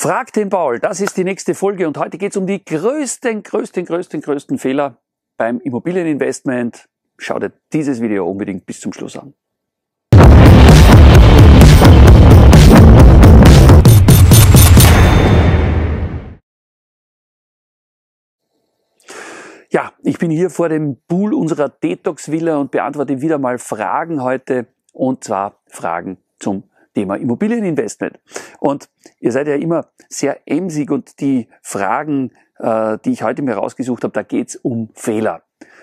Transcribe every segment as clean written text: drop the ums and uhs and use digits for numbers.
Frag den Paul, das ist die nächste Folge und heute geht es um die größten Fehler beim Immobilieninvestment. Schau dir dieses Video unbedingt bis zum Schluss an. Ja, ich bin hier vor dem Pool unserer Detox-Villa und beantworte wieder mal Fragen heute, und zwar Fragen zum Thema Immobilieninvestment. Und ihr seid ja immer sehr emsig und die Fragen, die ich heute mir rausgesucht habe, da geht's um Fehler.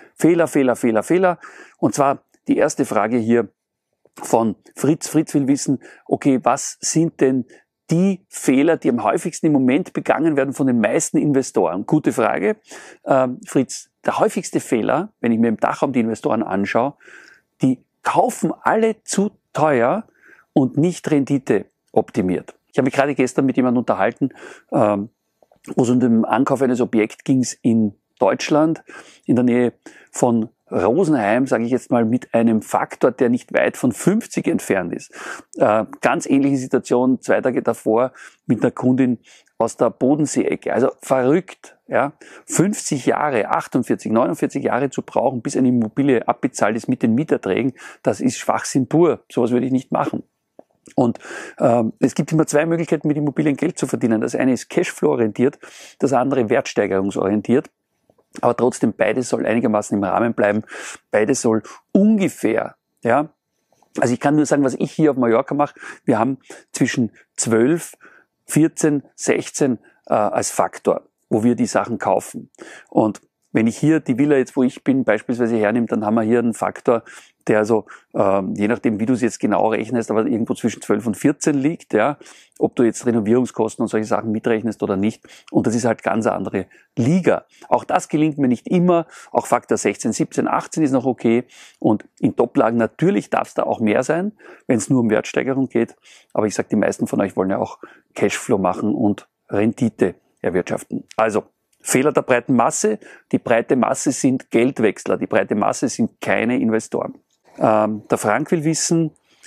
Fehler. Und zwar die erste Frage hier von Fritz. Fritz will wissen, okay, was sind denn die Fehler, die am häufigsten im Moment begangen werden von den meisten Investoren? Gute Frage. Fritz, der häufigste Fehler, wenn ich mir im Dachraum die Investoren anschaue, die kaufen alle zu teuer und nicht renditeoptimiert. Ich habe mich gerade gestern mit jemandem unterhalten, wo es um den Ankauf eines Objekts ging in Deutschland, in der Nähe von Rosenheim, sage ich jetzt mal, mit einem Faktor, der nicht weit von 50 entfernt ist. Ganz ähnliche Situation 2 Tage davor mit einer Kundin aus der Bodensee-Ecke. Also verrückt, ja. 50 Jahre, 48, 49 Jahre zu brauchen, bis eine Immobilie abbezahlt ist mit den Mieterträgen, das ist Schwachsinn pur. Sowas würde ich nicht machen. Und es gibt immer 2 Möglichkeiten, mit Immobilien Geld zu verdienen. Das eine ist Cashflow-orientiert, das andere wertsteigerungsorientiert. Aber trotzdem, beides soll einigermaßen im Rahmen bleiben. Beides soll ungefähr, ja. Also ich kann nur sagen, was ich hier auf Mallorca mache. Wir haben zwischen 12, 14, 16 als Faktor, wo wir die Sachen kaufen. Und wenn ich hier die Villa jetzt, wo ich bin, beispielsweise hernehme, dann haben wir hier einen Faktor, der also, je nachdem, wie du es jetzt genau rechnest, aber irgendwo zwischen 12 und 14 liegt, ja, ob du jetzt Renovierungskosten und solche Sachen mitrechnest oder nicht. Und das ist halt ganz eine andere Liga. Auch das gelingt mir nicht immer. Auch Faktor 16, 17, 18 ist noch okay. Und in Toplagen natürlich darf es da auch mehr sein, wenn es nur um Wertsteigerung geht. Aber ich sage, die meisten von euch wollen ja auch Cashflow machen und Rendite erwirtschaften. Also, Fehler der breiten Masse. Die breite Masse sind Geldwechsler. Die breite Masse sind keine Investoren. Der Frank will wissen,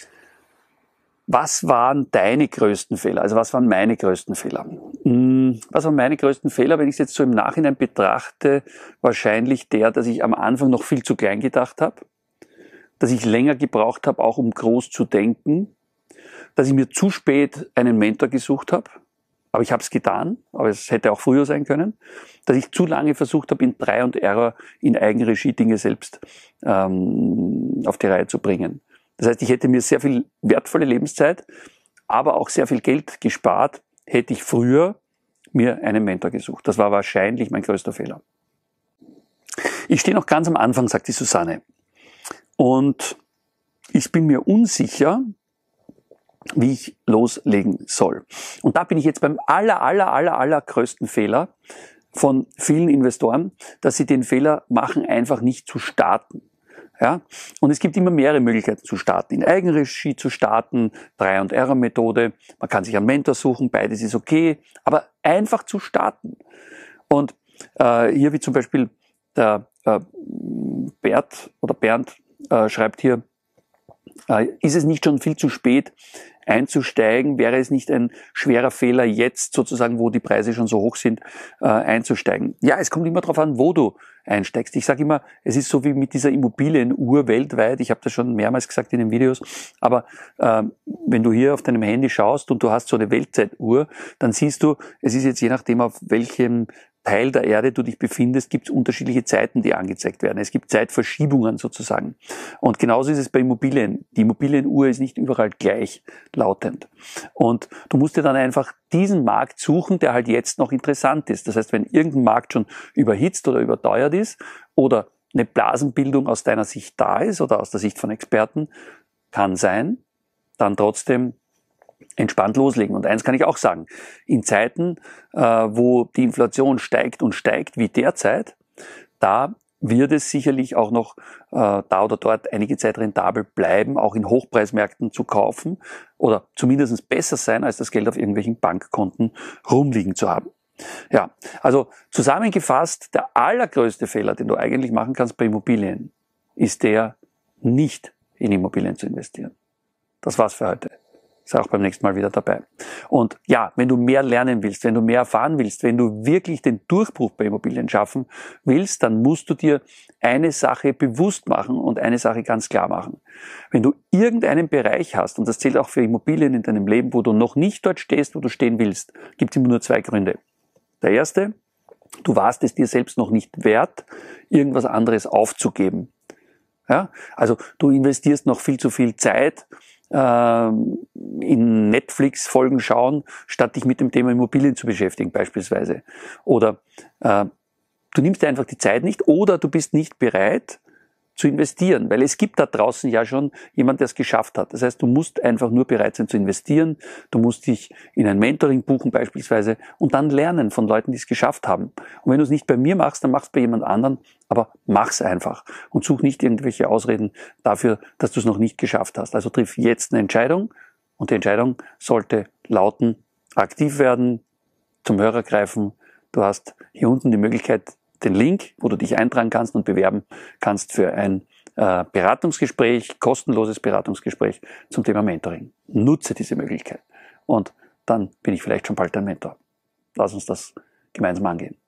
was waren deine größten Fehler? Also was waren meine größten Fehler? Was waren meine größten Fehler, wenn ich es jetzt so im Nachhinein betrachte? Wahrscheinlich der, dass ich am Anfang noch viel zu klein gedacht habe, dass ich länger gebraucht habe, auch um groß zu denken, dass ich mir zu spät einen Mentor gesucht habe. Aber ich habe es getan, aber es hätte auch früher sein können, dass ich zu lange versucht habe, in Try and Error, in Eigenregie Dinge selbst auf die Reihe zu bringen. Das heißt, ich hätte mir sehr viel wertvolle Lebenszeit, aber auch sehr viel Geld gespart, hätte ich früher mir einen Mentor gesucht. Das war wahrscheinlich mein größter Fehler. Ich stehe noch ganz am Anfang, sagt die Susanne. Und ich bin mir unsicher, wie ich loslegen soll. Und da bin ich jetzt beim allergrößten Fehler von vielen Investoren, dass sie den Fehler machen, einfach nicht zu starten. Ja? Und es gibt immer mehrere Möglichkeiten zu starten. In Eigenregie zu starten, Try and Error Methode, man kann sich einen Mentor suchen, beides ist okay, aber einfach zu starten. Und hier wie zum Beispiel der Bernd schreibt hier, ist es nicht schon viel zu spät einzusteigen? Wäre es nicht ein schwerer Fehler, jetzt sozusagen, wo die Preise schon so hoch sind, einzusteigen? Ja, es kommt immer darauf an, wo du einsteigst. Ich sage immer, es ist so wie mit dieser Immobilienuhr weltweit. Ich habe das schon mehrmals gesagt in den Videos. Aber wenn du hier auf deinem Handy schaust und du hast so eine Weltzeituhr, dann siehst du, es ist jetzt je nachdem, auf welchem Teil der Erde du dich befindest, gibt es unterschiedliche Zeiten, die angezeigt werden. Es gibt Zeitverschiebungen sozusagen. Und genauso ist es bei Immobilien. Die Immobilienuhr ist nicht überall gleich lautend. Und du musst dir dann einfach diesen Markt suchen, der halt jetzt noch interessant ist. Das heißt, wenn irgendein Markt schon überhitzt oder überteuert ist oder eine Blasenbildung aus deiner Sicht da ist oder aus der Sicht von Experten, kann sein, dann trotzdem entspannt loslegen. Und eins kann ich auch sagen, in Zeiten, wo die Inflation steigt und steigt, wie derzeit, da wird es sicherlich auch noch da oder dort einige Zeit rentabel bleiben, auch in Hochpreismärkten zu kaufen oder zumindest besser sein, als das Geld auf irgendwelchen Bankkonten rumliegen zu haben. Ja, also zusammengefasst, der allergrößte Fehler, den du eigentlich machen kannst bei Immobilien, ist der, nicht in Immobilien zu investieren. Das war's für heute. sei auch beim nächsten Mal wieder dabei. Und ja, wenn du mehr lernen willst, wenn du mehr erfahren willst, wenn du wirklich den Durchbruch bei Immobilien schaffen willst, dann musst du dir eine Sache bewusst machen und eine Sache ganz klar machen. Wenn du irgendeinen Bereich hast, und das zählt auch für Immobilien in deinem Leben, wo du noch nicht dort stehst, wo du stehen willst, gibt es immer nur zwei Gründe. Der erste: Du warst es dir selbst noch nicht wert, irgendwas anderes aufzugeben. Ja? Also du investierst noch viel zu viel Zeit in Netflix-Folgen schauen, statt dich mit dem Thema Immobilien zu beschäftigen beispielsweise. Oder du nimmst dir einfach die Zeit nicht, oder du bist nicht bereit zu investieren, weil es gibt da draußen ja schon jemand, der es geschafft hat. Das heißt, du musst einfach nur bereit sein zu investieren, du musst dich in ein Mentoring buchen beispielsweise und dann lernen von Leuten, die es geschafft haben. Und wenn du es nicht bei mir machst, dann mach es bei jemand anderen, aber mach's einfach und such nicht irgendwelche Ausreden dafür, dass du es noch nicht geschafft hast. Also triff jetzt eine Entscheidung, und die Entscheidung sollte lauten: aktiv werden, zum Hörer greifen. Du hast hier unten die Möglichkeit, den Link, wo du dich eintragen kannst und bewerben kannst für ein Beratungsgespräch, kostenloses Beratungsgespräch zum Thema Mentoring. Nutze diese Möglichkeit und dann bin ich vielleicht schon bald dein Mentor. Lass uns das gemeinsam angehen.